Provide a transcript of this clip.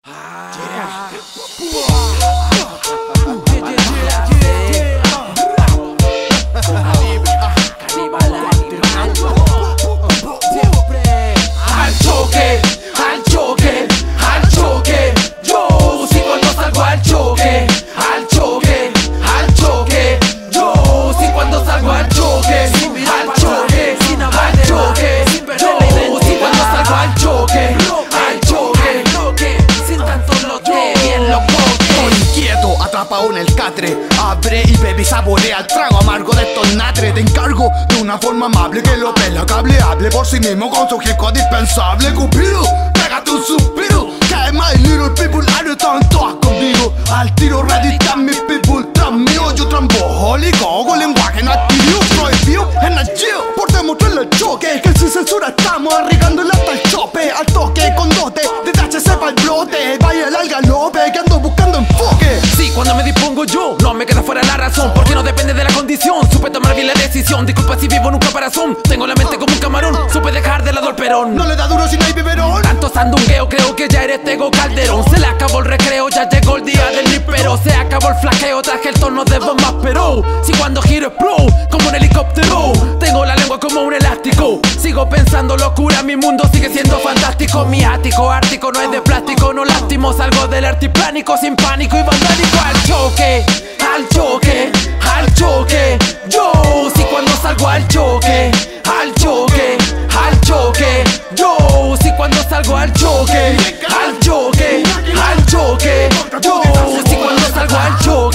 Al choque, al choque, al choque. Yo sí cuando salgo al choque, al choque, al choque. Yo sí cuando salgo al choque, al choque, al choque. Yo sí cuando salgo al choque, al choque. Sin tanto lote, bien loco. Inquieto, atrapado en el catre. Abre y bebe y saborea el trago amargo de estos natres. Te encargo de una forma amable que lo pela cableable por sí mismo con su hip dispensable. Cupido, pégate un suspiro, que my little people están todas conmigo. Al tiro ready están mis people tras mío. Yo trambólico con lenguaje no adquirido, prohibido en el geo por demostrarle el choque, que sin censura estamos arriesgándole hasta el chope. Al toque con dote, de THC para el brote. Vaya al galope, que ando buscando enfoque. Sí, cuando me dispongo yo, no me queda fuera la razón, porque no depende de la condición. Supe tomar bien la decisión, disculpa si vivo en un caparazón. Tengo la mente como un camarón, supe dejar de lado el perón. No le da duro si no hay biberón. Tanto sandungueo, creo que ya eres Tego Calderón. Se le acabó el recreo, ya llegó el día del nipero. Se acabó el flaqueo, traje el tono de voz más pero. Si cuando giro es pro, como un helicóptero. Tengo la lengua como un elástico. Sigo pensando locura, mi mundo sigue siendo fantástico. Mi ático, ártico, no es de plástico, no lástimo. Salgo del artiplánico sin pánico y vandálico. Al choque, al choque, al choque. Yo sí cuando salgo al choque, al choque, al choque. Yo sí cuando salgo al choque, al choque, al choque. Yo sí cuando salgo al choque.